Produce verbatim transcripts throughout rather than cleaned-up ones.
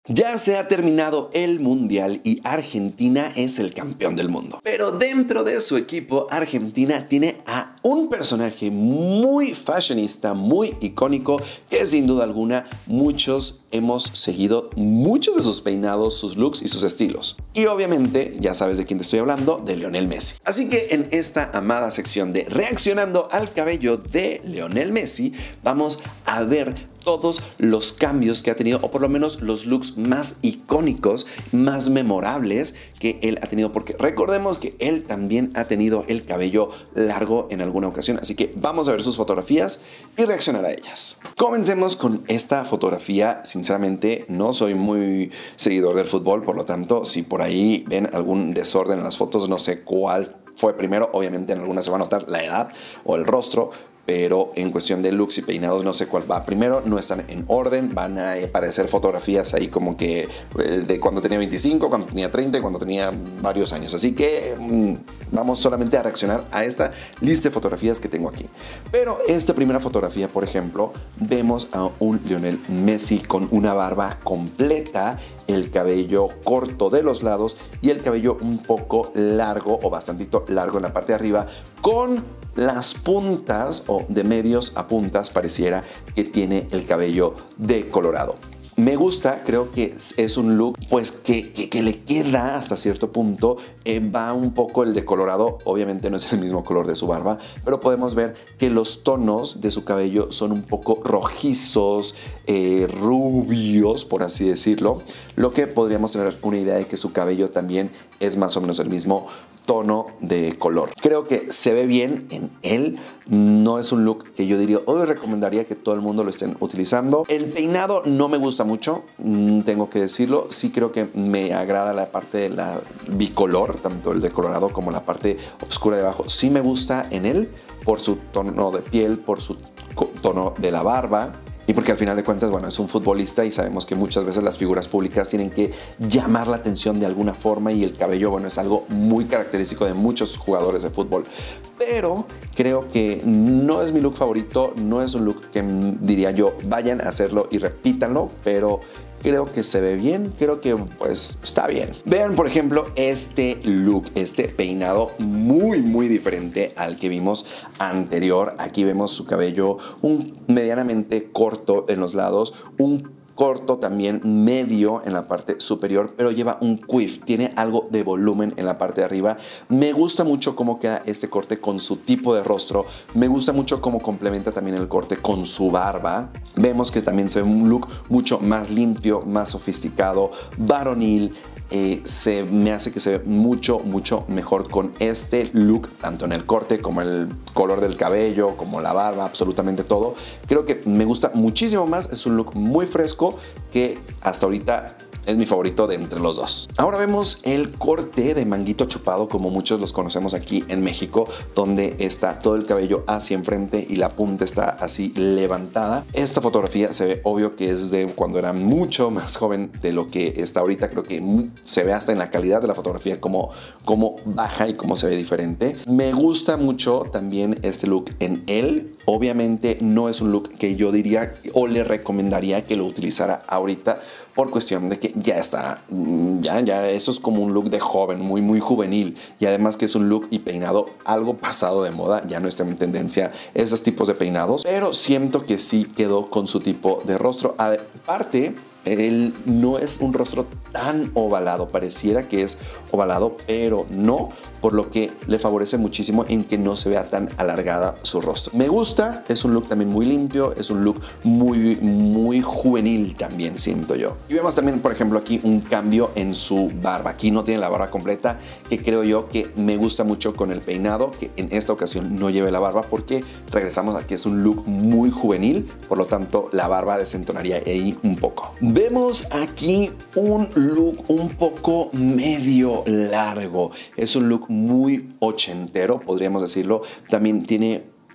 Ya se ha terminado el Mundial y Argentina es el campeón del mundo. Pero dentro de su equipo, Argentina tiene a un personaje muy fashionista, muy icónico, que sin duda alguna muchos hemos seguido muchos de sus peinados, sus looks y sus estilos. Y obviamente, ya sabes de quién te estoy hablando, de Lionel Messi. Así que en esta amada sección de Reaccionando al cabello de Lionel Messi, vamos a ver todos los cambios que ha tenido, o por lo menos los looks más icónicos, más memorables que él ha tenido, porque recordemos que él también ha tenido el cabello largo en alguna ocasión, así que vamos a ver sus fotografías y reaccionar a ellas. Comencemos con esta fotografía. Sinceramente no soy muy seguidor del fútbol, por lo tanto si por ahí ven algún desorden en las fotos, no sé cuál fue primero. Obviamente en algunas se va a notar la edad o el rostro, pero en cuestión de looks y peinados no sé cuál va primero, no están en orden, van a aparecer fotografías ahí como que de cuando tenía veinticinco, cuando tenía treinta y cuando tenía varios años, así que mmm, vamos solamente a reaccionar a esta lista de fotografías que tengo aquí. Pero esta primera fotografía, por ejemplo, vemos a un Lionel Messi con una barba completa, el cabello corto de los lados y el cabello un poco largo o bastantito largo en la parte de arriba, con las puntas o de medios a puntas pareciera que tiene el cabello decolorado. Me gusta, creo que es un look pues que, que, que le queda hasta cierto punto, eh, va un poco el decolorado, obviamente no es el mismo color de su barba, pero podemos ver que los tonos de su cabello son un poco rojizos, eh, rubios, por así decirlo, lo que podríamos tener una idea de que su cabello también es más o menos el mismo tono de color. Creo que se ve bien en él, no es un look que yo diría, hoy recomendaría que todo el mundo lo estén utilizando. El peinado no me gusta mucho, tengo que decirlo, sí creo que me agrada la parte de la bicolor, tanto el decolorado como la parte oscura de abajo, sí me gusta en él, por su tono de piel, por su tono de la barba. Y porque al final de cuentas, bueno, es un futbolista y sabemos que muchas veces las figuras públicas tienen que llamar la atención de alguna forma y el cabello, bueno, es algo muy característico de muchos jugadores de fútbol. Pero creo que no es mi look favorito, no es un look que diría yo, vayan a hacerlo y repítanlo, pero creo que se ve bien, creo que pues está bien. Vean por ejemplo este look, este peinado muy muy diferente al que vimos anterior. Aquí vemos su cabello un medianamente corto en los lados, un corto también medio en la parte superior, pero lleva un quiff, tiene algo de volumen en la parte de arriba. Me gusta mucho cómo queda este corte con su tipo de rostro, me gusta mucho cómo complementa también el corte con su barba. Vemos que también se ve un look mucho más limpio, más sofisticado, varonil. Eh, se me hace que se ve mucho, mucho mejor con este look, tanto en el corte como el color del cabello, como la barba, absolutamente todo. Creo que me gusta muchísimo más, es un look muy fresco que hasta ahorita es mi favorito de entre los dos. Ahora vemos el corte de manguito chupado, como muchos los conocemos aquí en México, donde está todo el cabello hacia enfrente y la punta está así levantada. Esta fotografía se ve obvio que es de cuando era mucho más joven de lo que está ahorita. Creo que se ve hasta en la calidad de la fotografía cómo, cómo baja y cómo se ve diferente. Me gusta mucho también este look en él. Obviamente no es un look que yo diría o le recomendaría que lo utilizara ahorita, por cuestión de que ya está, ya, ya eso es como un look de joven, muy, muy juvenil. Y además que es un look y peinado algo pasado de moda, ya no está en tendencia esos tipos de peinados. Pero siento que sí quedó con su tipo de rostro. Aparte, él no es un rostro tan ovalado, pareciera que es ovalado, pero no, por lo que le favorece muchísimo en que no se vea tan alargada su rostro. Me gusta, es un look también muy limpio, es un look muy, muy juvenil también, siento yo. Y vemos también, por ejemplo, aquí un cambio en su barba. Aquí no tiene la barba completa, que creo yo que me gusta mucho con el peinado, que en esta ocasión no lleve la barba, porque regresamos a que es un look muy juvenil, por lo tanto la barba desentonaría ahí un poco. Vemos aquí un look un poco medio largo. Es un look muy ochentero, podríamos decirlo. También tiene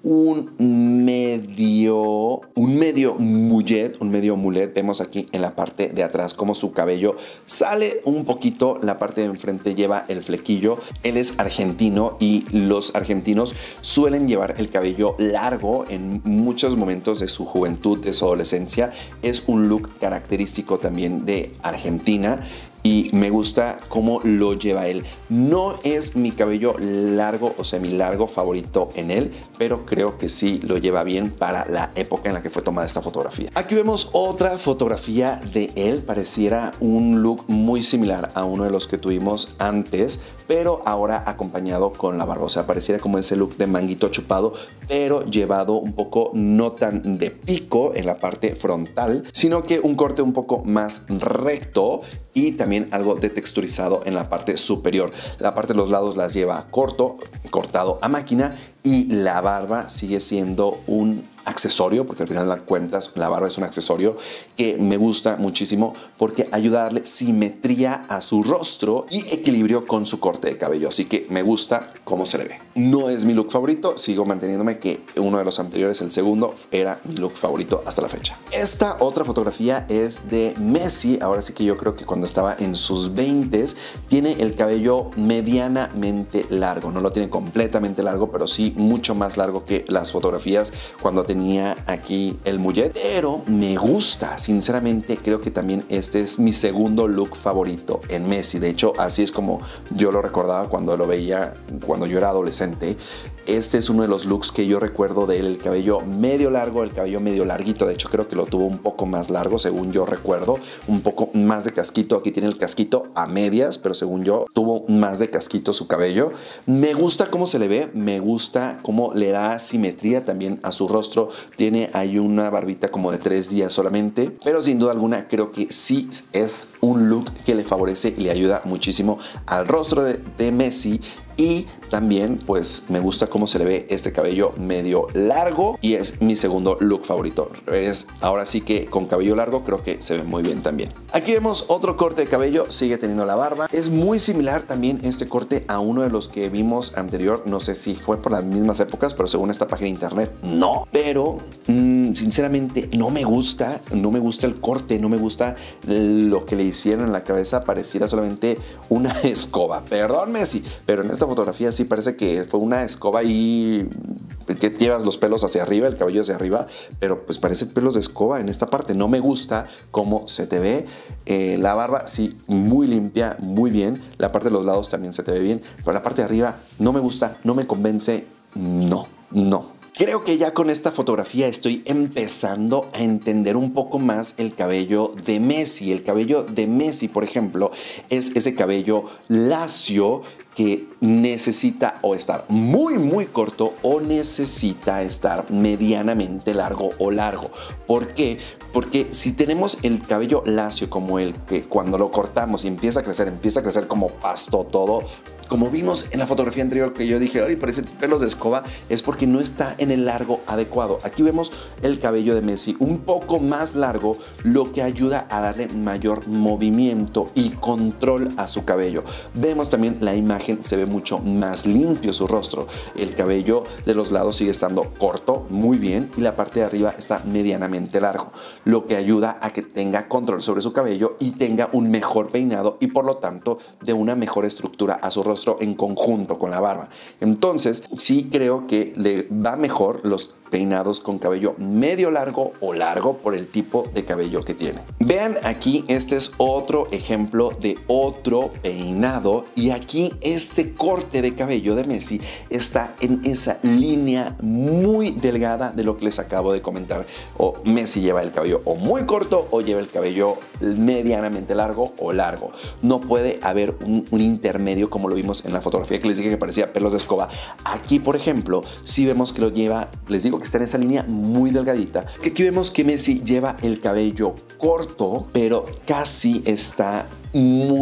un medio, un medio mullet, un medio mullet. Vemos aquí en la parte de atrás como su cabello sale un poquito, la parte de enfrente lleva el flequillo. Él es argentino y los argentinos suelen llevar el cabello largo en muchos momentos de su juventud, de su adolescencia. Es un look característico también de Argentina y me gusta cómo lo lleva él. No es mi cabello largo o semilargo favorito en él, pero creo que sí lo lleva bien para la época en la que fue tomada esta fotografía. Aquí vemos otra fotografía de él. Pareciera un look muy similar a uno de los que tuvimos antes, pero ahora acompañado con la barba. O sea, pareciera como ese look de manguito chupado, pero llevado un poco no tan de pico en la parte frontal, sino que un corte un poco más recto y también algo de texturizado en la parte superior. La parte de los lados las lleva corto, cortado a máquina, y la barba sigue siendo un accesorio, porque al final de cuentas la barba es un accesorio que me gusta muchísimo porque ayuda a darle simetría a su rostro y equilibrio con su corte de cabello, así que me gusta cómo se le ve. No es mi look favorito, sigo manteniéndome que uno de los anteriores, el segundo, era mi look favorito hasta la fecha. Esta otra fotografía es de Messi. Ahora sí que yo creo que cuando estaba en sus veintes, tiene el cabello medianamente largo, no lo tiene completamente largo, pero sí mucho más largo que las fotografías cuando tenía aquí el mullet, pero me gusta, sinceramente creo que también este es mi segundo look favorito en Messi. De hecho, así es como yo lo recordaba cuando lo veía cuando yo era adolescente. Este es uno de los looks que yo recuerdo de él, el cabello medio largo, el cabello medio larguito. De hecho, creo que lo tuvo un poco más largo, según yo recuerdo, un poco más de casquito. Aquí tiene el casquito a medias, pero según yo tuvo más de casquito su cabello. Me gusta cómo se le ve, me gusta cómo le da simetría también a su rostro. Tiene ahí una barbita como de tres días solamente, pero sin duda alguna creo que sí es un look que le favorece y le ayuda muchísimo al rostro de, de Messi. Y también pues me gusta cómo se le ve este cabello medio largo y es mi segundo look favorito. Es ahora sí que con cabello largo creo que se ve muy bien también. Aquí vemos otro corte de cabello, sigue teniendo la barba. Es muy similar también este corte a uno de los que vimos anterior. No sé si fue por las mismas épocas, pero según esta página de internet no. Pero mmm, sinceramente no me gusta, no me gusta el corte, no me gusta lo que le hicieron en la cabeza. Pareciera solamente una escoba. Perdón, Messi, pero en esta fotografía sí parece que fue una escoba y que llevas los pelos hacia arriba, el cabello hacia arriba, pero pues parece pelos de escoba en esta parte. No me gusta cómo se te ve. Eh, la barba sí, muy limpia, muy bien. La parte de los lados también se te ve bien, pero la parte de arriba no me gusta, no me convence. No, no. Creo que ya con esta fotografía estoy empezando a entender un poco más el cabello de Messi. El cabello de Messi, por ejemplo, es ese cabello lacio que necesita o estar muy muy corto o necesita estar medianamente largo o largo. ¿Por qué? Porque si tenemos el cabello lacio como el que cuando lo cortamos y empieza a crecer, empieza a crecer como pasto todo, como vimos en la fotografía anterior que yo dije, ay, parece pelos de escoba, es porque no está en el largo adecuado. Aquí vemos el cabello de Messi un poco más largo, lo que ayuda a darle mayor movimiento y control a su cabello. Vemos también la imagen, se ve mucho más limpio su rostro. El cabello de los lados sigue estando corto, muy bien, y la parte de arriba está medianamente largo, lo que ayuda a que tenga control sobre su cabello y tenga un mejor peinado y por lo tanto de una mejor estructura a su rostro en conjunto con la barba. Entonces sí creo que le va mejor los peinados con cabello medio largo o largo por el tipo de cabello que tiene. Vean aquí, este es otro ejemplo de otro peinado y aquí este corte de cabello de Messi está en esa línea muy delgada de lo que les acabo de comentar. O Messi lleva el cabello o muy corto o lleva el cabello medianamente largo o largo. No puede haber un, un intermedio como lo vimos en la fotografía que les dije que parecía pelos de escoba. Aquí, por ejemplo, sí vemos que lo lleva, les digo que está en esa línea muy delgadita. Que aquí vemos que Messi lleva el cabello corto, pero casi está muy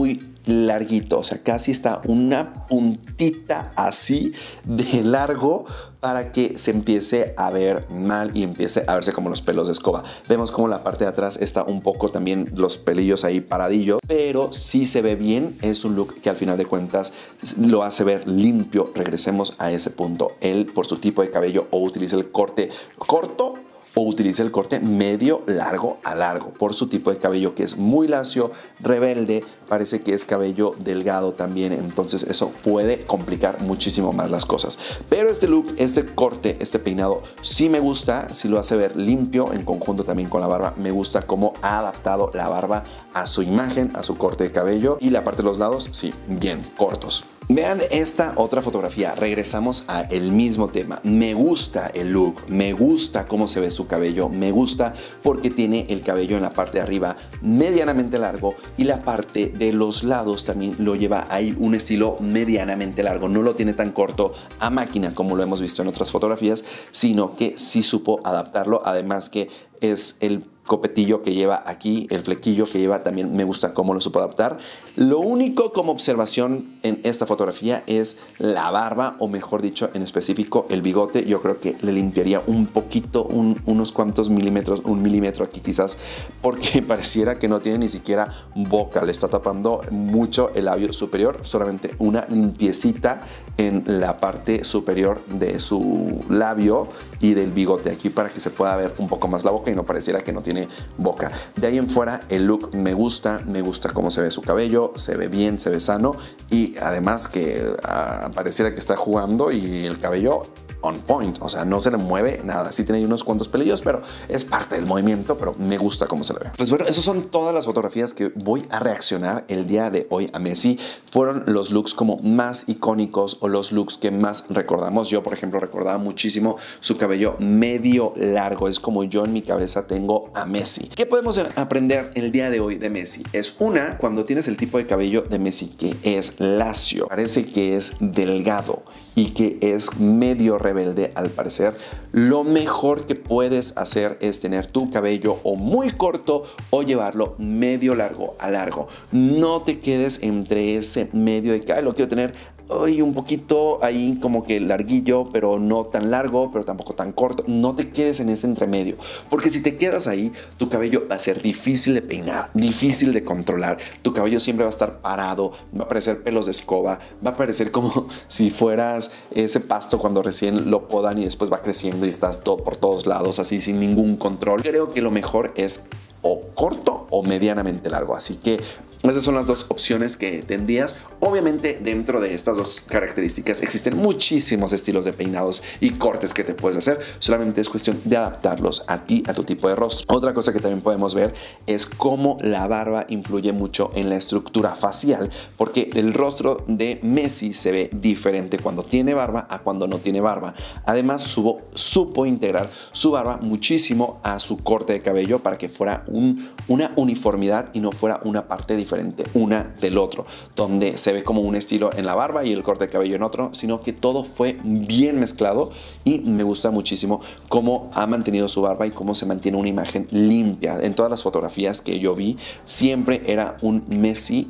larguito, o sea, casi está una puntita así de largo para que se empiece a ver mal y empiece a verse como los pelos de escoba. Vemos como la parte de atrás está un poco también los pelillos ahí paradillos, pero sí se ve bien. Es un look que al final de cuentas lo hace ver limpio. Regresemos a ese punto. Él, por su tipo de cabello, o utiliza el corte corto o utiliza el corte medio largo a largo, por su tipo de cabello que es muy lacio, rebelde, parece que es cabello delgado también, entonces eso puede complicar muchísimo más las cosas. Pero este look, este corte, este peinado sí me gusta, sí lo hace ver limpio en conjunto también con la barba. Me gusta cómo ha adaptado la barba a su imagen, a su corte de cabello, y la parte de los lados, sí, bien cortos. Vean esta otra fotografía, regresamos a el mismo tema. Me gusta el look, me gusta cómo se ve su cabello, me gusta porque tiene el cabello en la parte de arriba medianamente largo y la parte de los lados también lo lleva ahí un estilo medianamente largo. No lo tiene tan corto a máquina como lo hemos visto en otras fotografías, sino que sí supo adaptarlo, además que es el copetillo que lleva aquí, el flequillo que lleva, también me gusta cómo lo supo adaptar. Lo único como observación en esta fotografía es la barba, o mejor dicho, en específico el bigote. Yo creo que le limpiaría un poquito, un, unos cuantos milímetros, un milímetro aquí quizás, porque pareciera que no tiene ni siquiera boca, le está tapando mucho el labio superior. Solamente una limpiecita en la parte superior de su labio y del bigote aquí para que se pueda ver un poco más la boca y no pareciera que no tiene boca. De ahí en fuera el look me gusta, me gusta cómo se ve su cabello, se ve bien, se ve sano, y además que uh, pareciera que está jugando y el cabello on point, o sea, no se le mueve nada. Sí tiene unos cuantos pelillos, pero es parte del movimiento, pero me gusta cómo se le ve. Pues bueno, esas son todas las fotografías que voy a reaccionar el día de hoy a Messi. Fueron los looks como más icónicos o los looks que más recordamos. Yo, por ejemplo, recordaba muchísimo su cabello medio largo. Es como yo en mi cabeza tengo a Messi. ¿Qué podemos aprender el día de hoy de Messi? Es una, cuando tienes el tipo de cabello de Messi que es lacio, parece que es delgado y que es medio rebelde al parecer, lo mejor que puedes hacer es tener tu cabello o muy corto o llevarlo medio largo a largo. No te quedes entre ese medio de que lo quiero tener hoy un poquito ahí como que larguillo, pero no tan largo, pero tampoco tan corto. No te quedes en ese entremedio, porque si te quedas ahí, tu cabello va a ser difícil de peinar, difícil de controlar. Tu cabello siempre va a estar parado, va a parecer pelos de escoba, va a parecer como si fueras ese pasto cuando recién lo podan y después va creciendo y estás todo por todos lados así sin ningún control. Creo que lo mejor es o corto o medianamente largo, así que esas son las dos opciones que tendrías. Obviamente dentro de estas dos características existen muchísimos estilos de peinados y cortes que te puedes hacer, solamente es cuestión de adaptarlos a ti, a tu tipo de rostro. Otra cosa que también podemos ver es cómo la barba influye mucho en la estructura facial, porque el rostro de Messi se ve diferente cuando tiene barba a cuando no tiene barba. Además supo, supo integrar su barba muchísimo a su corte de cabello para que fuera un, una uniformidad y no fuera una parte diferente una del otro, donde se ve como un estilo en la barba y el corte de cabello en otro, sino que todo fue bien mezclado, y me gusta muchísimo cómo ha mantenido su barba y cómo se mantiene una imagen limpia. En todas las fotografías que yo vi siempre era un Messi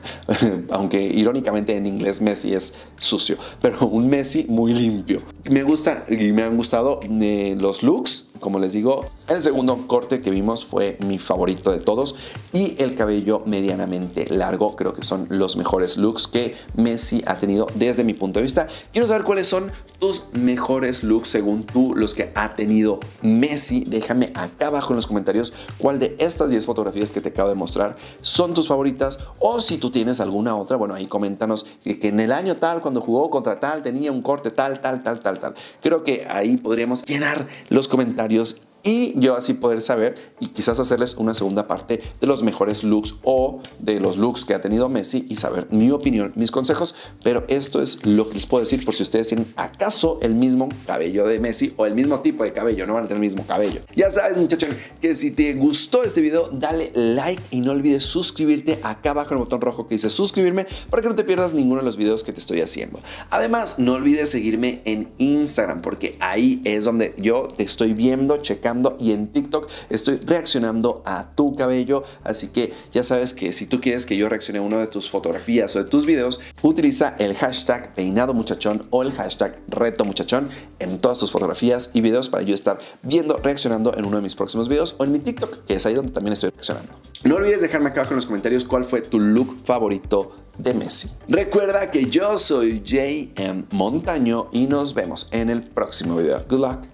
aunque irónicamente en inglés Messi es sucio, pero un Messi muy limpio. Me gusta y me han gustado eh, los looks. Como les digo, el segundo corte que vimos fue mi favorito de todos, y el cabello medianamente largo creo que son los mejores looks que Messi ha tenido desde mi punto de vista. Quiero saber cuáles son tus mejores looks según tú, los que ha tenido Messi. Déjame acá abajo en los comentarios cuál de estas diez fotografías que te acabo de mostrar son tus favoritas, o si tú tienes alguna otra, bueno, ahí coméntanos que, que en el año tal, cuando jugó contra tal, tenía un corte tal, tal, tal, tal, tal. Creo que ahí podríamos llenar los comentarios y yo así poder saber y quizás hacerles una segunda parte de los mejores looks o de los looks que ha tenido Messi y saber mi opinión, mis consejos. Pero esto es lo que les puedo decir por si ustedes tienen acaso el mismo cabello de Messi o el mismo tipo de cabello, no van a tener el mismo cabello. Ya sabes, muchachos, que si te gustó este video, dale like y no olvides suscribirte acá abajo en el botón rojo que dice suscribirme para que no te pierdas ninguno de los videos que te estoy haciendo. Además, no olvides seguirme en Instagram porque ahí es donde yo te estoy viendo, checando publicando, y en TikTok estoy reaccionando a tu cabello. Así que ya sabes que si tú quieres que yo reaccione a una de tus fotografías o de tus videos, utiliza el hashtag peinado muchachón o el hashtag reto muchachón en todas tus fotografías y videos para yo estar viendo, reaccionando en uno de mis próximos videos o en mi TikTok, que es ahí donde también estoy reaccionando. No olvides dejarme acá abajo en los comentarios cuál fue tu look favorito de Messi. Recuerda que yo soy J M Montaño y nos vemos en el próximo video. Good luck.